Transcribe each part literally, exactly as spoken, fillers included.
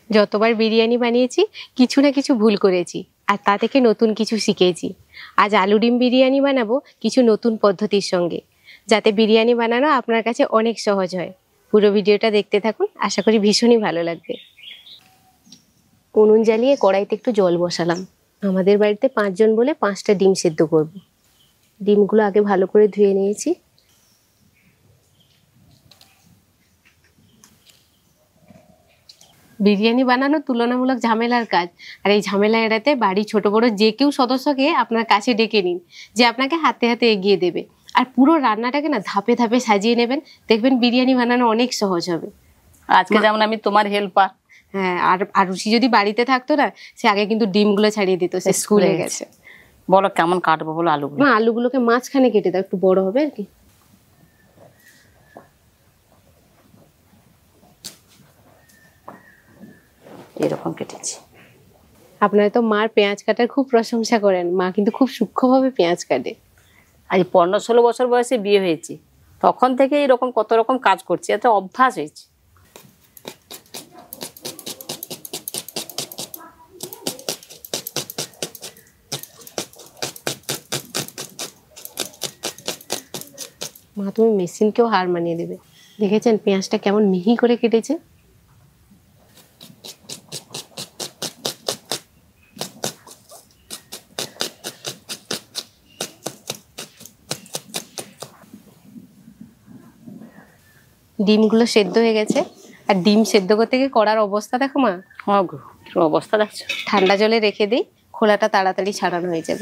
যতবার বিরিয়ানি বানিয়েছি কিছু না কিছু ভুল করেছি, আর তা থেকে নতুন কিছু শিখেছি। আজ আলু ডিম বিরিয়ানি বানাবো কিছু নতুন পদ্ধতির সঙ্গে, যাতে বিরিয়ানি বানানো আপনার কাছে অনেক সহজ হয়। পুরো ভিডিওটা দেখতে থাকুন, আশা করি ভীষণই ভালো লাগবে। উনুন জ্বালিয়ে কড়াইতে একটু জল বসালাম। আমাদের বাড়িতে পাঁচজন বলে পাঁচটা ডিম সেদ্ধ করব। ডিমগুলো আগে ভালো করে ধুয়ে নিয়েছি। বিরিয়ানি বানানো তুলনামূলক ঝামেলার কাজ, আর এই ঝামেলা এড়াতে বাড়ি ছোট বড় যে কেউ সদস্যকে আপনার কাছে ডেকে নিন, যে আপনাকে হাতে হাতে এগিয়ে দেবে। আর পুরো রান্নাটাকে না ধাপে ধাপে সাজিয়ে নেবেন, দেখবেন বিরিয়ানি বানানো অনেক সহজ হবে। আজকে যেমন আমি তোমার হেল্পার। হ্যাঁ, আর আরুষি যদি বাড়িতে থাকতো না, সে আগে কিন্তু ডিমগুলো ছাড়িয়ে দিত, সে স্কুলে গেছে। বলো কেমন কাটবো বলো আলুগুলো? না, আলুগুলোকে মাঝখানে কেটে দাও, একটু বড় হবে আর কি। এরকম কেটেছি। আপনারা তো মার পেঁয়াজ কাটার খুব প্রশংসা করেন, মা কিন্তু খুব সূক্ষ্মভাবে পেঁয়াজ কাটে। আজ পনেরো ষোলো বছর বয়সে বিয়ে হয়েছে, তখন থেকে এরকম কত রকম কাজ করছি, এত অভ্যাস হয়েছে। মা তুমি মেশিনকেও হার মানিয়ে দেবে। দেখেছেন পেঁয়াজটা কেমন মিহি করে কেটেছে? ডিমগুলো সেদ্ধ হয়ে গেছে, আর ডিম সেদ্ধ করতে গিয়ে কড়ার অবস্থা দেখো মা। হ্যাঁ গো, অবস্থা দেখছো। ঠান্ডা জলে রেখে দিই, খোলাটা তাড়াতাড়ি ছাড়ানো হয়ে যাবে।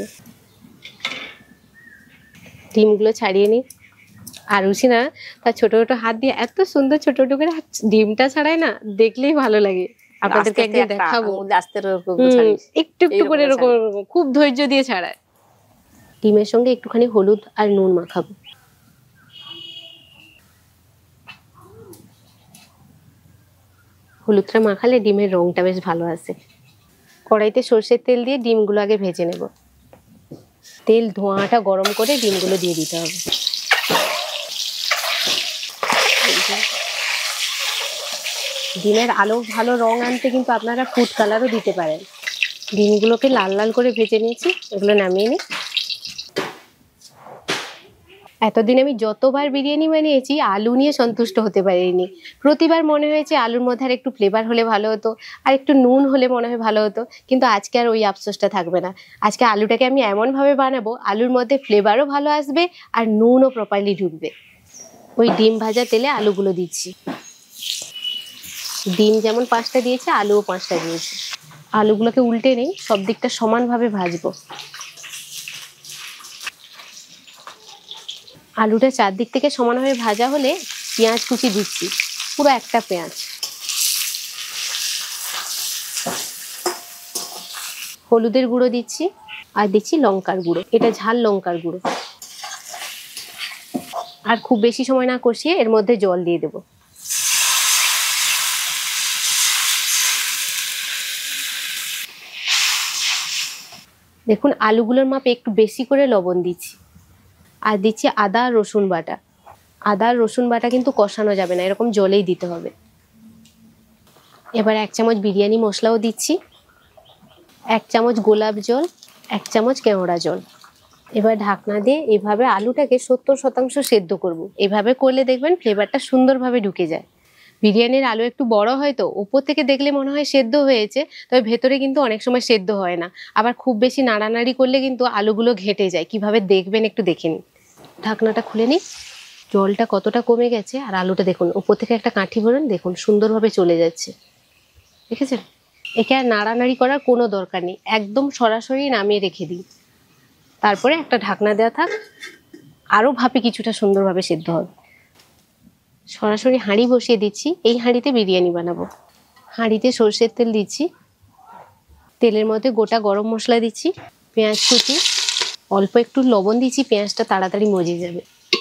ডিমগুলো ছাড়িয়ে নিই। আর উসি না তার ছোট ছোট হাত দিয়ে এত সুন্দর ছোট ছোট করে ডিমটা ছাড়ায় না, দেখলেই ভালো লাগে। আপনাদেরকে একদিন দেখাবো, একটু একটু করে এরকম খুব ধৈর্য দিয়ে ছাড়ায়। ডিমের সঙ্গে একটুখানি হলুদ আর নুন মাখাবো। হলুদটা মাখালে ডিমের রংটা বেশ ভালো আসে। কড়াইতে সর্ষের তেল দিয়ে ডিমগুলো আগে ভেজে নেব। তেল ধোঁয়াটা গরম করে ডিমগুলো দিয়ে দিতে হবে। ডিমের আলো ভালো রং আনতে কিন্তু আপনারা ফুড কালারও দিতে পারেন। ডিমগুলোকে লাল লাল করে ভেজে নিয়েছি, এগুলো নামিয়ে নিই। এতদিন আমি যতবার বিরিয়ানি বানিয়েছি আলু নিয়ে সন্তুষ্ট হতে পারিনি। প্রতিবার মনে হয়েছে আলুর মধ্যে আর একটু ফ্লেভার হলে ভালো হতো, আর একটু নুন হলে মনে হয় ভালো হতো। কিন্তু আজকে আর ওই আফসোসটা থাকবে না। আজকে আলুটাকে আমি এমনভাবে বানাবো আলুর মধ্যে ফ্লেভারও ভালো আসবে আর নুনও প্রপারলি ঢুকবে। ওই ডিম ভাজা তেলে আলুগুলো দিচ্ছি। ডিম যেমন পাঁচটা দিয়েছে আলুও পাঁচটা দিয়েছে। আলুগুলোকে উল্টে নেই, সব দিকটা সমানভাবে ভাজবো। আলুটা চারদিক থেকে সমানভাবে ভাজা হলে পেঁয়াজ কুচি দিচ্ছি, পুরো একটা পেঁয়াজ। হলুদের গুঁড়ো দিচ্ছি, আর দিচ্ছি লঙ্কার গুঁড়ো, এটা ঝাল লঙ্কার গুঁড়ো। আর খুব বেশি সময় না কষিয়ে এর মধ্যে জল দিয়ে দেব। দেখুন আলুগুলোর মাপে একটু বেশি করে লবণ দিচ্ছি। আর দিচ্ছি আদা রসুন বাটা। আদা রসুন বাটা কিন্তু কষানো যাবে না, এরকম জলেই দিতে হবে। এবার এক চামচ বিরিয়ানি মশলাও দিচ্ছি, এক চামচ গোলাপ জল, এক চামচ কেওড়া জল। এবার ঢাকনা দিয়ে এভাবে আলুটাকে সত্তর শতাংশ সেদ্ধ করব। এভাবে করলে দেখবেন ফ্লেভারটা সুন্দরভাবে ঢুকে যায়। বিরিয়ানির আলু একটু বড় হয় তো উপর থেকে দেখলে মনে হয় সেদ্ধ হয়েছে, তবে ভেতরে কিন্তু অনেক সময় সেদ্ধ হয় না। আবার খুব বেশি নাড়ানাড়ি করলে কিন্তু আলুগুলো ঘেটে যায়। কিভাবে দেখবেন একটু দেখে নিন। ঢাকনাটা খুলে নিই। জলটা কতটা কমে গেছে, আর আলুটা দেখুন উপর থেকে একটা কাঠি ভরুন, দেখুন সুন্দরভাবে চলে যাচ্ছে। দেখেছেন? একে আর নাড়ানাড়ি করার কোনো দরকার নেই, একদম সরাসরি নামিয়ে রেখে দিই। তারপরে একটা ঢাকনা দেওয়া থাক, আরও ভাপে কিছুটা সুন্দরভাবে সেদ্ধ হবে। সরাসরি হাঁড়ি বসিয়ে দিচ্ছি, এই হাঁড়িতে বিরিয়ানি বানাবো। হাঁড়িতে সর্ষের তেল দিচ্ছি, তেলের মধ্যে গোটা গরম মশলা দিচ্ছি, পেঁয়াজ কুচি, অল্প একটু লবণ দিচ্ছি, পেঁয়াজটা তাড়াতাড়ি মজে যাবে।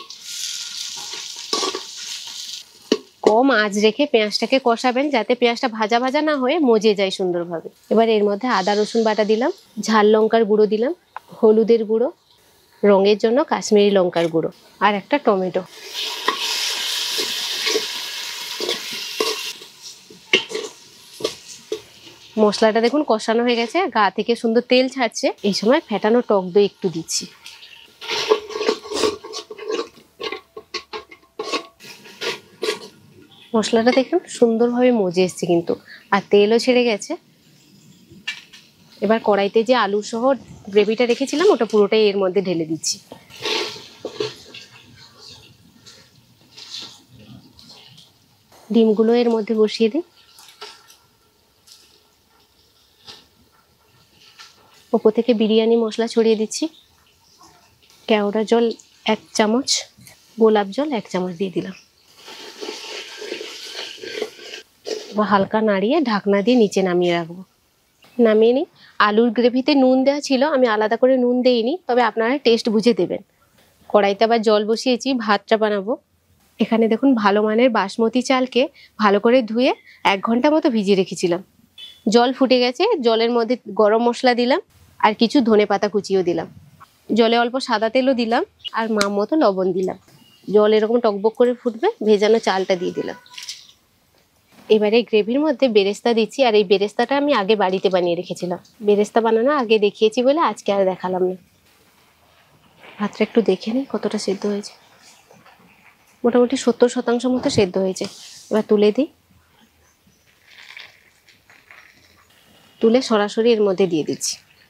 কম আঁচ রেখে পেঁয়াজটাকে কষাবেন, যাতে পেঁয়াজটা ভাজা ভাজা না হয়ে মজে যায় সুন্দরভাবে। এবার এর মধ্যে আদা রসুন বাটা দিলাম, ঝাল লঙ্কার গুঁড়ো দিলাম, হলুদের গুঁড়ো, রঙের জন্য কাশ্মীরি লঙ্কার গুঁড়ো, আর একটা টমেটো। মশলাটা দেখুন কষানো হয়ে গেছে, গা থেকে সুন্দর তেল ছাড়ছে। এই সময় ফেটানো টক দই একটু দিচ্ছি। মশলাটা দেখুন সুন্দরভাবে মজে এসছে কিন্তু, আর তেলও ছেড়ে গেছে। এবার কড়াইতে যে আলু সহ গ্রেভিটা রেখেছিলাম ওটা পুরোটাই এর মধ্যে ঢেলে দিচ্ছি। ডিমগুলো এর মধ্যে বসিয়ে দিই। ওপর থেকে বিরিয়ানি মশলা ছড়িয়ে দিচ্ছি। কেওড়া জল এক চামচ, গোলাপ জল এক চামচ দিয়ে দিলাম। এবার হালকা নাড়িয়ে ঢাকনা দিয়ে নিচে নামিয়ে রাখবো। নামিয়ে নিই। আলুর গ্রেভিতে নুন দেওয়া ছিল, আমি আলাদা করে নুন দেইনি, তবে আপনারা টেস্ট বুঝে দেবেন। কড়াইতে আবার জল বসিয়েছি, ভাতটা বানাবো। এখানে দেখুন ভালো মানের বাসমতি চালকে ভালো করে ধুয়ে এক ঘন্টা মতো ভিজিয়ে রেখেছিলাম। জল ফুটে গেছে, জলের মধ্যে গরম মশলা দিলাম আর কিছু ধনেপাতা কুচিও দিলাম। জলে অল্প সাদা তেলও দিলাম আর মাপ মতো লবণ দিলাম। জল এরকম টকবক করে ফুটবে, ভেজানো চালটা দিয়ে দিলাম। এবারে গ্রেভির মধ্যে বেরেস্তা দিচ্ছি, আর এই বেরেস্তাটা আমি আগে বাড়িতে বানিয়ে রেখেছিলাম। বেরেস্তা বানানো আগে দেখিয়েছি বলে আজকে আর দেখালাম না। ভাতটা একটু দেখে নিই কতটা সেদ্ধ হয়েছে। মোটামুটি সত্তর শতাংশ মতো সেদ্ধ হয়েছে। এবার তুলে দিই। তুলে সরাসরি এর মধ্যে দিয়ে দিচ্ছি।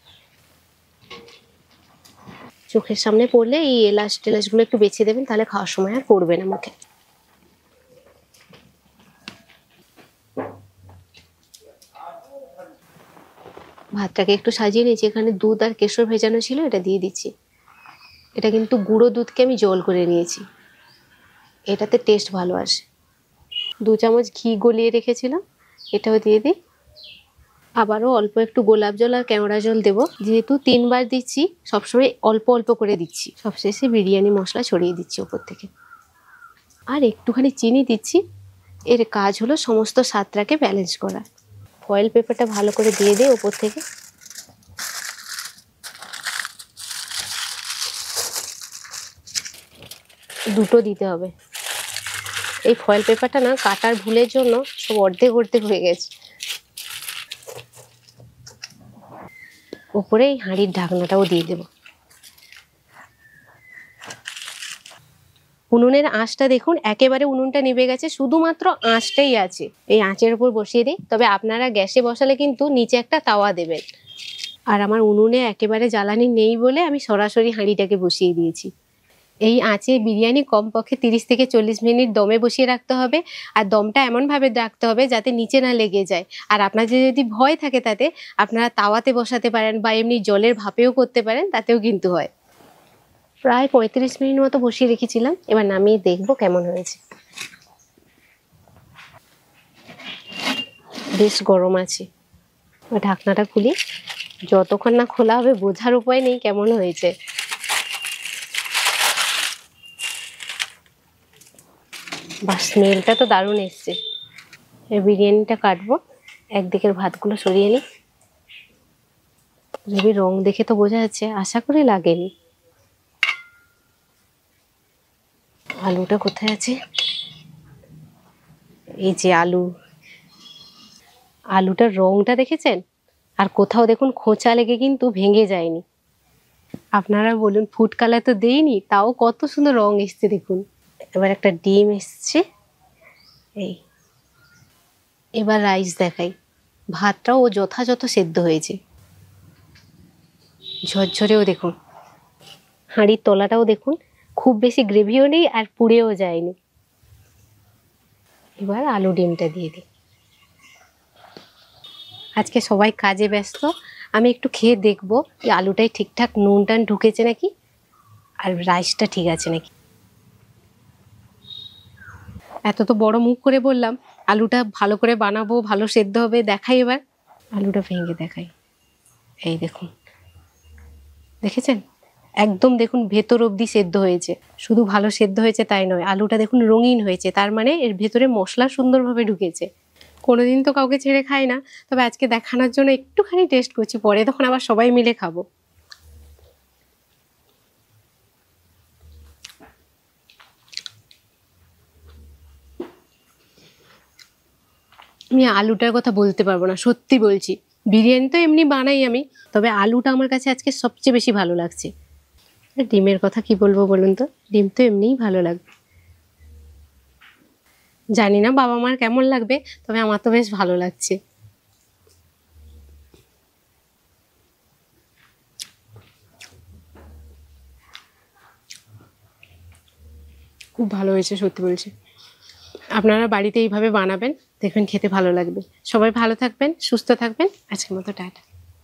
চোখের সামনে পড়লে এই এলাচ টেলাচগুলো একটু বেছে দেবেন, তাহলে খাওয়ার সময় আর পড়বে না মুখে। ভাতটাকে একটু সাজিয়ে নিয়েছি। এখানে দুধ আর কেশর ভেজানো ছিল, এটা দিয়ে দিচ্ছি। এটা কিন্তু গুঁড়ো দুধকে আমি জল করে নিয়েছি, এটাতে টেস্ট ভালো আসে। দু চামচ ঘি গলিয়ে রেখেছিলাম, এটাও দিয়ে দিই। আবারও অল্প একটু গোলাপ জল আর কেওড়া জল দেবো। যেহেতু তিনবার দিচ্ছি, সবসময় অল্প অল্প করে দিচ্ছি। সবশেষে বিরিয়ানি মশলা ছড়িয়ে দিচ্ছি ওপর থেকে, আর একটুখানি চিনি দিচ্ছি। এর কাজ হলো সমস্ত স্বাদটাকে ব্যালেন্স করা। ফয়েল পেপারটা ভালো করে দিয়ে দিই ওপর থেকে। দুটো দিতে হবে। এই ফয়েল পেপারটা না কাটার ভুলের জন্য সব অর্ধেক অর্ধেক হয়ে গেছে। উপরে এই হাঁড়ির ঢাকনাটাও দিয়ে দেব। উনুনের আঁচটা দেখুন একেবারে উনুনটা নিভে গেছে, শুধুমাত্র আঁচটাই আছে। এই আঁচের উপর বসিয়ে দিই। তবে আপনারা গ্যাসে বসালে কিন্তু নিচে একটা তাওয়া দেবেন। আর আমার উনুনে একেবারে জ্বালানি নেই বলে আমি সরাসরি হাঁড়িটাকে বসিয়ে দিয়েছি। এই আঁচে বিরিয়ানি কমপক্ষে তিরিশ থেকে চল্লিশ মিনিট দমে বসিয়ে রাখতে হবে। আর দমটা এমনভাবে রাখতে হবে যাতে নিচে না লেগে যায়। আর আপনাদের যদি ভয় থাকে তাতে আপনারা তাওয়াতে বসাতে পারেন বা এমনি জলের ভাপেও করতে পারেন, তাতেও কিন্তু হয়। প্রায় পঁয়ত্রিশ মিনিট মতো বসিয়ে রেখেছিলাম। এবার নামিয়ে দেখবো কেমন হয়েছে। বেশ গরম আছে। ঢাকনাটা খুলি। যতক্ষণ না খোলা হবে বোঝার উপায় নেই কেমন হয়েছে। বা স্মেলটা তো দারুণ এসছে। বিরিয়ানিটা কাটবো, একদিকের ভাতগুলো সরিয়ে নিই। গ্রেভির রং দেখে তো বোঝা যাচ্ছে, আশা করি লাগেনি। আলুটা কোথায় আছে? এই যে আলু। আলুটার রংটা দেখেছেন? আর কোথাও দেখুন খোঁচা লেগে কিন্তু ভেঙে যায়নি। আপনারা বলুন ফুড কালার তো দেইনি, তাও কত সুন্দর রং এসছে দেখুন। এবার একটা ডিম এসছে। এই এবার রাইস দেখাই। ভাতটাও যথাযথ সেদ্ধ হয়েছে, ঝরঝরেও দেখুন। হাঁড়ির তলাটাও দেখুন, খুব বেশি গ্রেভিও নেই আর পুড়েও যায়নি। এবার আলু ডিমটা দিয়ে দিই। আজকে সবাই কাজে ব্যস্ত, আমি একটু খেয়ে দেখবো যে আলুটাই ঠিকঠাক নুন টান ঢুকেছে নাকি আর রাইসটা ঠিক আছে নাকি। এত তো বড় মুখ করে বললাম, আলুটা ভালো করে বানাবো, ভালো সেদ্ধ হবে, দেখাই এবার। আলুটা ভেঙে দেখাই। এই দেখুন, দেখেছেন? একদম দেখুন ভেতর অবধি সেদ্ধ হয়েছে। শুধু ভালো সেদ্ধ হয়েছে তাই নয়, আলুটা দেখুন রঙিন হয়েছে, তার মানে এর ভেতরে মশলা সুন্দরভাবে ঢুকেছে। কোনোদিন তো কাউকে ছেড়ে খাই না, তবে আজকে দেখানোর জন্য একটুখানি টেস্ট করছি, পরে তখন আবার সবাই মিলে খাবো। আমি আলুটার কথা বলতে পারবো না, সত্যি বলছি। বিরিয়ানি তো এমনি বানাই আমি, তবে আলুটা আমার কাছে আজকে সবচেয়ে বেশি ভালো লাগছে। আর ডিমের কথা কি বলবো বলুন তো, ডিম তো এমনিই ভালো লাগবে। জানি না বাবা মার কেমন লাগবে, তবে আমার তো বেশ ভালো লাগছে। খুব ভালো হয়েছে সত্যি বলছি। আপনারা বাড়িতে এইভাবে বানাবেন, দেখবেন খেতে ভালো লাগবে। সবাই ভালো থাকবেন, সুস্থ থাকবেন। আজকের মতো টাটা।